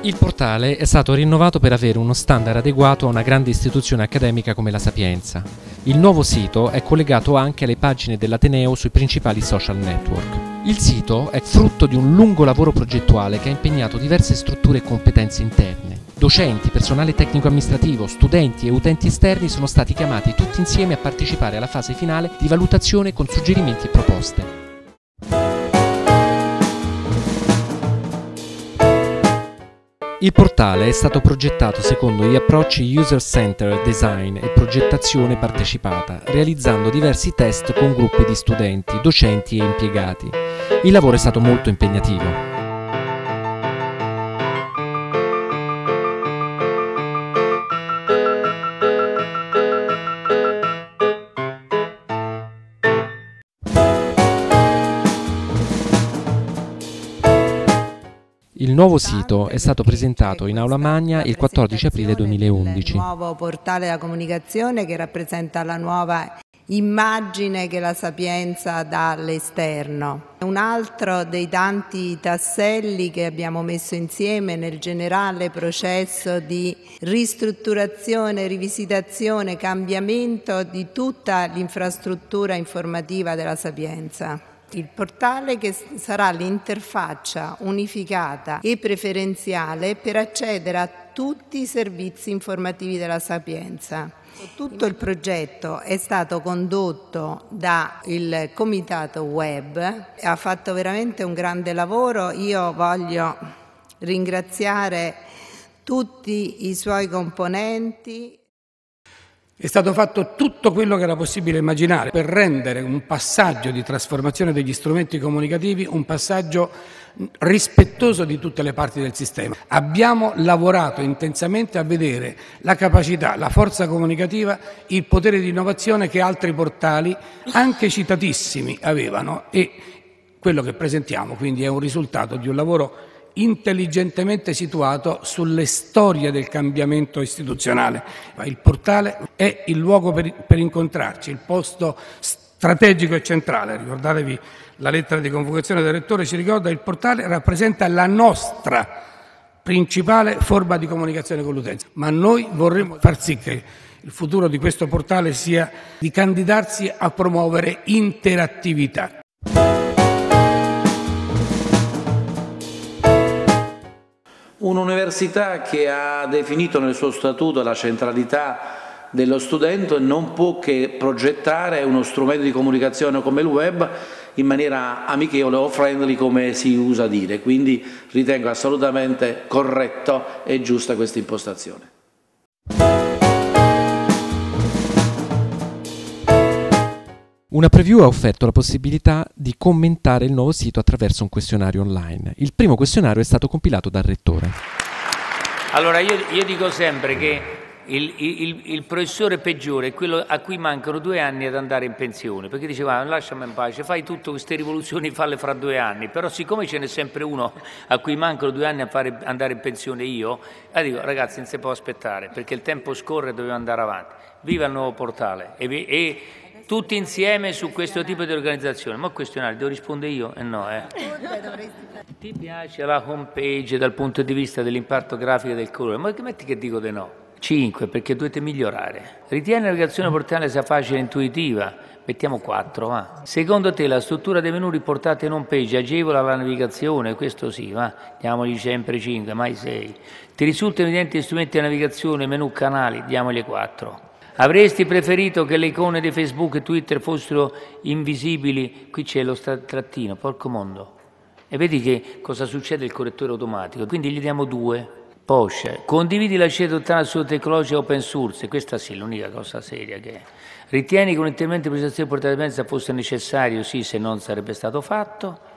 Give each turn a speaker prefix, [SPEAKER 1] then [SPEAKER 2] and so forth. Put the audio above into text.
[SPEAKER 1] Il portale è stato rinnovato per avere uno standard adeguato a una grande istituzione accademica come la Sapienza. Il nuovo sito è collegato anche alle pagine dell'Ateneo sui principali social network. Il sito è frutto di un lungo lavoro progettuale che ha impegnato diverse strutture e competenze interne. Docenti, personale tecnico-amministrativo, studenti e utenti esterni sono stati chiamati tutti insieme a partecipare alla fase finale di valutazione con suggerimenti e proposte. Il portale è stato progettato secondo gli approcci User-Centered Design e progettazione partecipata, realizzando diversi test con gruppi di studenti, docenti e impiegati. Il lavoro è stato molto impegnativo. Il nuovo sito è stato presentato in Aula Magna il 14 aprile 2011.
[SPEAKER 2] Il nuovo portale della comunicazione che rappresenta la nuova immagine che la Sapienza dà all'esterno. Un altro dei tanti tasselli che abbiamo messo insieme nel generale processo di ristrutturazione, rivisitazione, cambiamento di tutta l'infrastruttura informativa della Sapienza. Il portale che sarà l'interfaccia unificata e preferenziale per accedere a tutti i servizi informativi della Sapienza. Tutto il progetto è stato condotto dal Comitato Web, ha fatto veramente un grande lavoro. Io voglio ringraziare tutti i suoi componenti.
[SPEAKER 3] È stato fatto tutto quello che era possibile immaginare per rendere un passaggio di trasformazione degli strumenti comunicativi un passaggio rispettoso di tutte le parti del sistema. Abbiamo lavorato intensamente a vedere la capacità, la forza comunicativa, il potere di innovazione che altri portali, anche citatissimi, avevano, e quello che presentiamo quindi è un risultato di un lavoro intelligentemente situato sulle storie del cambiamento istituzionale. Il portale è il luogo per incontrarci, il posto strategico e centrale. Ricordatevi la lettera di convocazione del Rettore, ci ricorda il portale rappresenta la nostra principale forma di comunicazione con l'utenza, ma noi vorremmo far sì che il futuro di questo portale sia di candidarsi a promuovere interattività.
[SPEAKER 4] Un'università che ha definito nel suo statuto la centralità dello studente non può che progettare uno strumento di comunicazione come il web in maniera amichevole o friendly, come si usa dire, quindi ritengo assolutamente corretto e giusta questa impostazione.
[SPEAKER 1] Una preview ha offerto la possibilità di commentare il nuovo sito attraverso un questionario online. Il primo questionario è stato compilato dal Rettore.
[SPEAKER 5] Allora io dico sempre che il professore peggiore è quello a cui mancano 2 anni ad andare in pensione, perché diceva lasciami in pace, fai tutte queste rivoluzioni, falle fra 2 anni, però siccome ce n'è sempre uno a cui mancano 2 anni a fare andare in pensione io dico ragazzi non si può aspettare perché il tempo scorre e dobbiamo andare avanti. Viva il nuovo portale e tutti insieme su questo tipo di organizzazione. Ma il questionario devo rispondere io? No. Ti piace la home page dal punto di vista dell'impatto grafico del colore? Ma metti che dico di no. 5, perché dovete migliorare. Ritieni la navigazione portale sia facile e intuitiva? Mettiamo 4, va. Secondo te la struttura dei menu riportati in home page agevola la navigazione? Questo sì, va. Diamogli sempre 5, mai 6. Ti risultano evidenti gli strumenti di navigazione, menu, canali? Diamogli 4. Avresti preferito che le icone di Facebook e Twitter fossero invisibili? Qui c'è lo trattino, porco mondo. E vedi che cosa succede il correttore automatico. Quindi gli diamo 2. Poi, condividi la scelta totale su tecnologia open source. Questa sì, l'unica cosa seria che è. Ritieni che un intervento di prestazione portata di mezzo fosse necessario? Sì, se non sarebbe stato fatto.